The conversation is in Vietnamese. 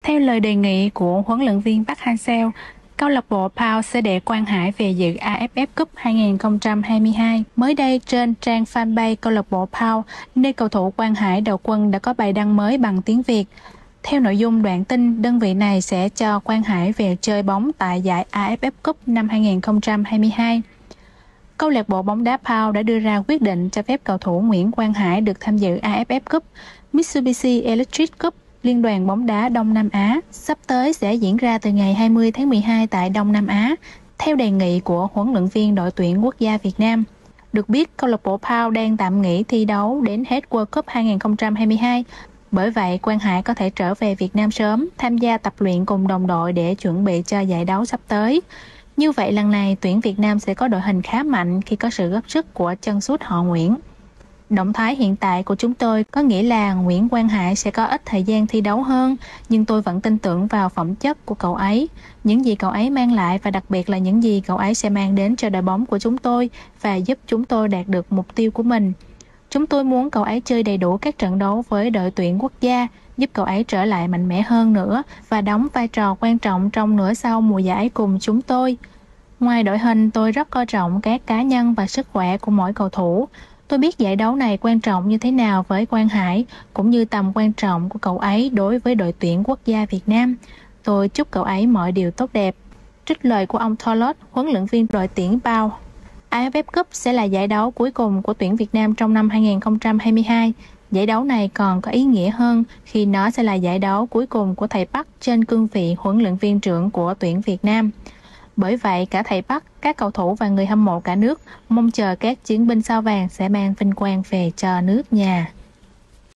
Theo lời đề nghị của huấn luyện viên Park Hang-seo, câu lạc bộ PAOK sẽ để Quang Hải về dự AFF Cup 2022. Mới đây trên trang fanpage câu lạc bộ PAOK, nơi cầu thủ Quang Hải đầu quân đã có bài đăng mới bằng tiếng Việt. Theo nội dung đoạn tin, đơn vị này sẽ cho Quang Hải về chơi bóng tại giải AFF Cup năm 2022. Câu lạc bộ bóng đá PAOK đã đưa ra quyết định cho phép cầu thủ Nguyễn Quang Hải được tham dự AFF Cup, Mitsubishi Electric Cup, Liên đoàn bóng đá Đông Nam Á, sắp tới sẽ diễn ra từ ngày 20 tháng 12 tại Đông Nam Á, theo đề nghị của huấn luyện viên đội tuyển quốc gia Việt Nam. Được biết, câu lạc bộ PAOK đang tạm nghỉ thi đấu đến hết World Cup 2022. Bởi vậy, Quang Hải có thể trở về Việt Nam sớm, tham gia tập luyện cùng đồng đội để chuẩn bị cho giải đấu sắp tới. Như vậy lần này, tuyển Việt Nam sẽ có đội hình khá mạnh khi có sự góp sức của chân sút họ Nguyễn. Động thái hiện tại của chúng tôi có nghĩa là Nguyễn Quang Hải sẽ có ít thời gian thi đấu hơn, nhưng tôi vẫn tin tưởng vào phẩm chất của cậu ấy, những gì cậu ấy mang lại và đặc biệt là những gì cậu ấy sẽ mang đến cho đội bóng của chúng tôi và giúp chúng tôi đạt được mục tiêu của mình. Chúng tôi muốn cậu ấy chơi đầy đủ các trận đấu với đội tuyển quốc gia, giúp cậu ấy trở lại mạnh mẽ hơn nữa và đóng vai trò quan trọng trong nửa sau mùa giải cùng chúng tôi. Ngoài đội hình, tôi rất coi trọng các cá nhân và sức khỏe của mỗi cầu thủ. Tôi biết giải đấu này quan trọng như thế nào với Quang Hải, cũng như tầm quan trọng của cậu ấy đối với đội tuyển quốc gia Việt Nam. Tôi chúc cậu ấy mọi điều tốt đẹp. Trích lời của ông Tolot, huấn luyện viên đội tuyển PAOK. AFF Cup sẽ là giải đấu cuối cùng của tuyển Việt Nam trong năm 2022. Giải đấu này còn có ý nghĩa hơn khi nó sẽ là giải đấu cuối cùng của thầy Park trên cương vị huấn luyện viên trưởng của tuyển Việt Nam. Bởi vậy, cả thầy Park, các cầu thủ và người hâm mộ cả nước mong chờ các chiến binh sao vàng sẽ mang vinh quang về cho nước nhà.